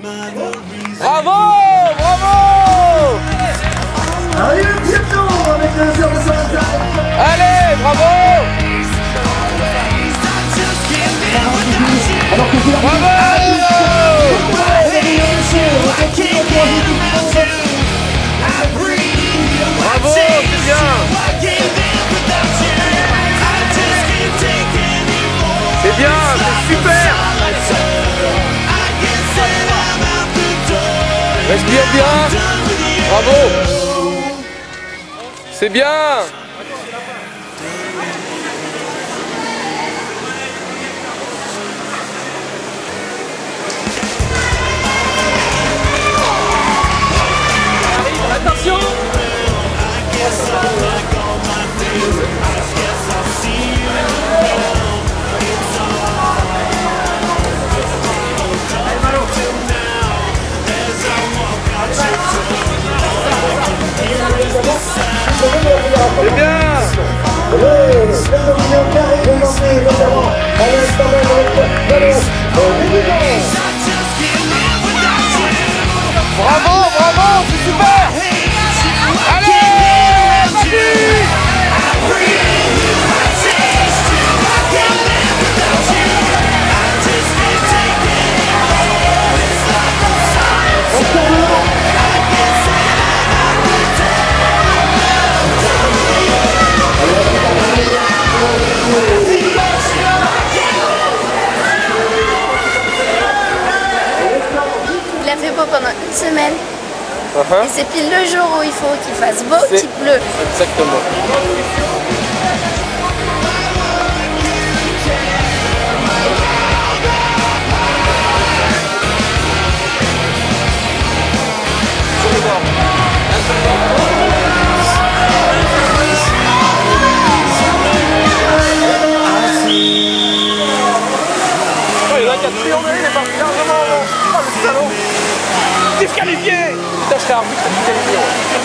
Bravo, bravo. Allez, le piéton avec le 0,5. Allez, bravo. Alors que c'est la Bravo. Bravo, c'est bien. C'est bien, c'est super. Respire bien. Bravo. C'est bien. Attention. C'est bien. Bravo, bravo, c'est super. Allez, vas-y. Il a fait beau pendant une semaine. Et c'est pile le jour où il faut qu'il fasse beau qu'il pleut. Exactement. Oh, il y en a qui a triangulé, il est parti largement avant. Oh, le salaud. Disqualifié. Putain, je serais arbitre disqualifié.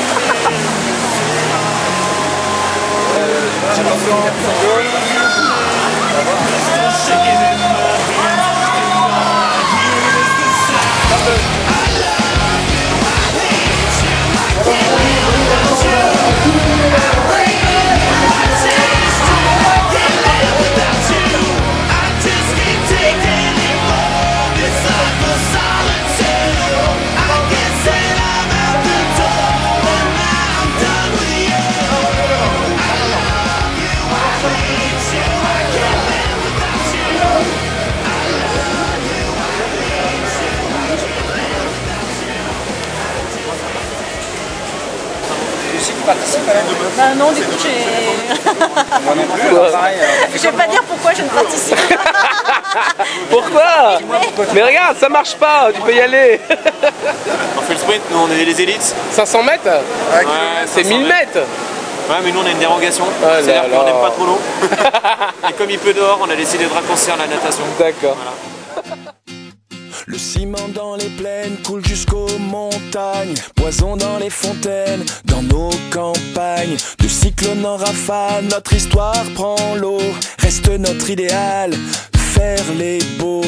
Bah non, du coup, Moi non plus, pareil. je vais pas dire pourquoi je ne participe pas. Pourquoi? Mais regarde, ça marche pas, tu peux y aller. On fait le sprint, nous on est les élites. 500 mètres? Ouais, C'est 1000 mètres. Ouais, mais nous on a une dérogation. Ah là C'est-à-dire là. qu'on n'aime pas trop l'eau. Et comme il pleut dehors, on a décidé de raccourcir la natation. D'accord. Voilà. Le ciment dans les plaines coule jusqu'aux montagnes, poison dans les fontaines, dans nos campagnes. De cyclone en rafale, notre histoire prend l'eau. Reste notre idéal, faire les beaux.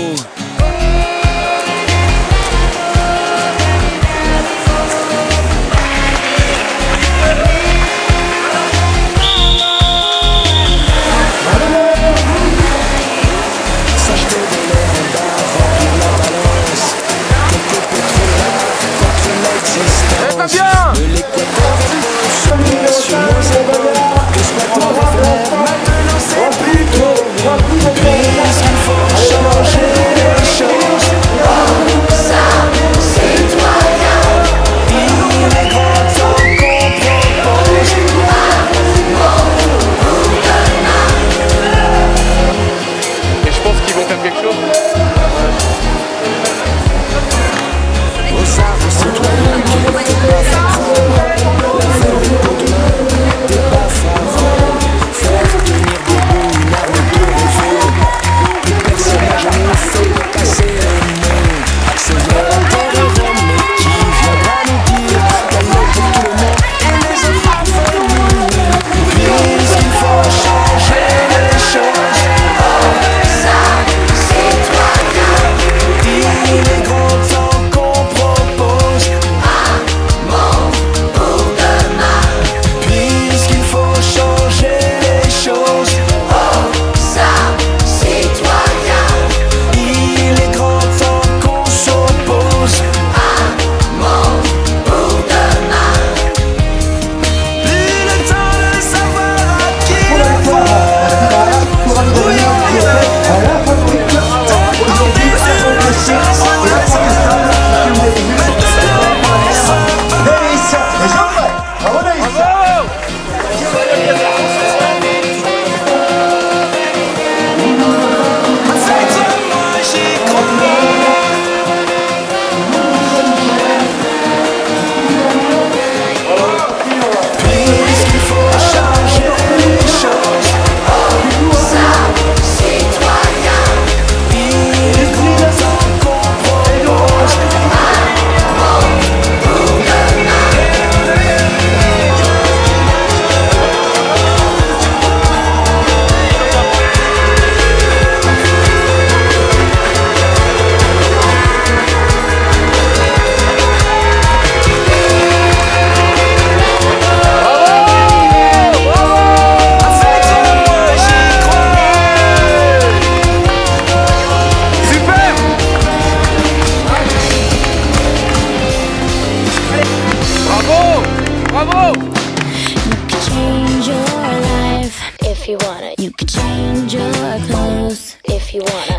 Pas bien. De l'équateur sur nos épaules, que soit ton éphémère, maintenant c'est plus tôt. Puisqu'il faut changer. if you wanna. You could change your clothes if you wanna.